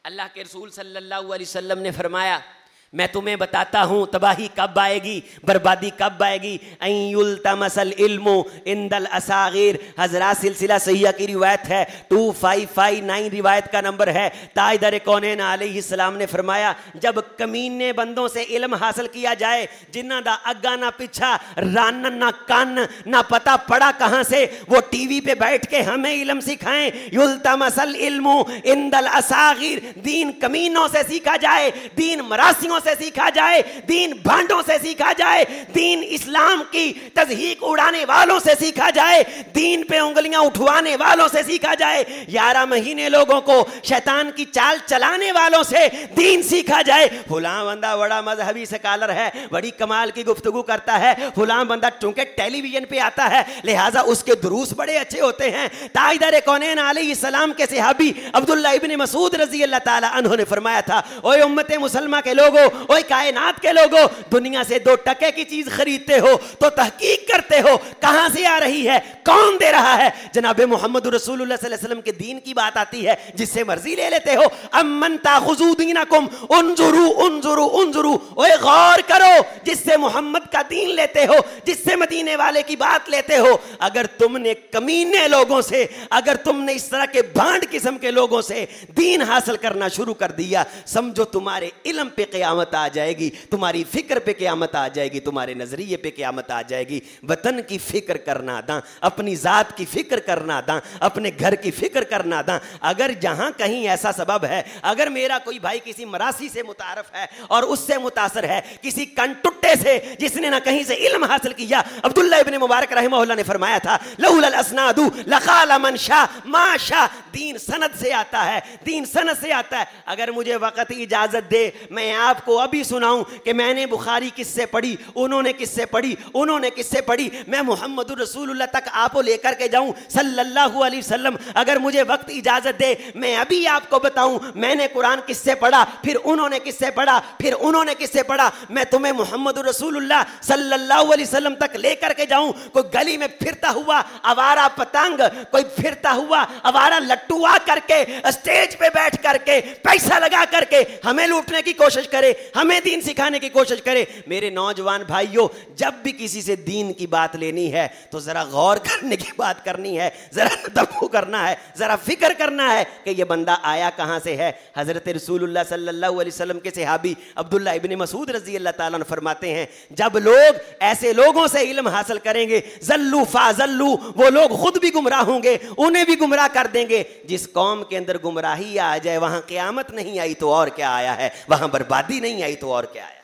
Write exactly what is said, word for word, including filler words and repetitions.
اللہ کے رسول صلی اللہ علیہ وسلم نے فرمایا میں تمہیں بتاتا ہوں تباہی کب آئے گی، بربادی کب آئے گی، این یلتمس العلم عند الاصاغر، حضرات سلسلہ صحیحہ کی روایت ہے، ٹو فائیو فائیو نائن روایت کا نمبر ہے۔ تاجدار کونین علیہ السلام نے فرمایا جب کمینے بندوں سے علم حاصل کیا جائے جنہ دا اگا نہ پچھا، ران نہ کان، نہ پتہ پڑا کہاں سے، وہ ٹی وی پہ بیٹھ کے ہمیں علم سکھائیں، یلتمس العلم عند الاصاغر، دین کمینوں سے سیکھا جائے، دین مراسیوں سے سیکھا جائے، دین بھانڈوں سے سیکھا جائے، دین اسلام کی تضحیک اڑانے والوں سے سیکھا جائے، دین پہ انگلیاں اٹھوانے والوں سے سیکھا جائے، گیارہ مہینے لوگوں کو شیطان کی چال چلانے والوں سے دین سیکھا جائے۔ فلاں بندہ بڑا مذہبی سکالر ہے، بڑی کمال کی گفتگو کرتا ہے، فلاں بندہ چونکہ ٹیلی ویژن پہ آتا ہے لہٰذا اس کے دروس بڑے اچھے ہوتے ہیں۔ تاجدار کونین علیہ السلام کے صحابی عبداللہ ابن مسعود رضی اللہ تعالی عنہ نے فرمایا تھا اوے امت مسلمہ کے لوگوں، اوے کائنات کے لوگوں، دنیا سے دو ٹکے کی چیز خریدتے ہو تو تحقیق کرتے ہو کہاں سے آ رہی ہے، کون دے رہا ہے۔ جناب محمد رسول اللہ صلی اللہ علیہ وسلم کے دین کی بات آتی ہے جس سے مرضی لے لیتے ہو۔ امن تاخذوا دینکم انظروا انظروا انظروا، اوے غور کرو جس سے محمد کا دین لیتے ہو، جس سے مدینے والے کی بات لیتے ہو۔ اگر تم نے کمینے لوگوں سے، اگر تم نے اس طرح کے بھانڈ قسم کے لوگوں سے دین حاصل کرنا شروع کر دیا، سمجھو تمہارے علم پہ قیامت آ جائے گی، تمہاری فکر پہ قیامت آ جائے گی، تمہارے نظریے پہ قیامت آ جائے گی۔ وطن کی فکر کرنا داں، اپنی ذات کی فکر کرنا داں، اپنے گھر کی فکر کرنا داں۔ اگر جہاں کہیں ایسا سبب ہے، اگر میرا کوئی بھائی کسی مراسی سے متعارف ہے اور اس سے متاثر ہے، کسی کنٹٹے سے جس نے نہ کہیں سے علم حاصل کیا، عبداللہ ابن مبارک رحمہ اللہ نے فرمایا تھا لولا الاسناد لقال من شاء ما شاء، دین سند سے آتا ہے، دین سند سے آتا ہے۔ اگر مجھے وقت اجازت دے میں آپ کو ابھی سناؤں کہ میں نے بخاری کس سے پڑھی، انہوں نے کس سے پڑھی، انہوں نے کس سے پڑھی، میں محمد رسول اللہ تک آپ کو لے کر کے جاؤں صلی اللہ علیہ وسلم۔ اگر مجھے وقت اجازت دے میں ابھی آپ کو بتاؤں میں نے قرآن کس سے پڑھا، پھر انہوں نے کس سے پڑھا، پھر انہوں نے کس سے پڑھا، میں تمہیں محمد رسول اللہ صلی اللہ علیہ وسلم تک لے کر کے جاؤں۔ کوئی گلی میں پھرتا ہوا آوارہ پتنگ، کوئی پھرتا ہوا آوارہ لٹو آ کر کے اسٹیج پہ بیٹھ کر کے پیسہ لگا کر کے ہمیں لوٹنے کی کوشش کرے، ہمیں دین سکھانے کی کوشش کرے۔ میرے نوجوان بھائیوں، جب بھی کسی سے دین کی بات لینی ہے تو ذرا غور کرنے کی بات کرنی ہے، ذرا تدبر کرنا ہے، ذرا فکر کرنا ہے کہ یہ بندہ آیا کہاں سے ہے۔ حضرت رسول اللہ صلی اللہ علیہ وسلم کے صحابی عبداللہ ابن مسعود رضی اللہ تعالیٰ عنہ فرماتے ہیں جب لوگ ایسے لوگوں سے علم حاصل کریں گے ذلوا فاضلوا، وہ لوگ خود بھی گمراہ ہوں گے، انہیں بھی گمراہ کر دیں گے۔ جس قوم کے اندر گمراہی آ جائے وہاں قیامت نہیں آئی تو اور کیا آیا ہے، وہاں بربادی نہیں آئی تو اور کیا آیا۔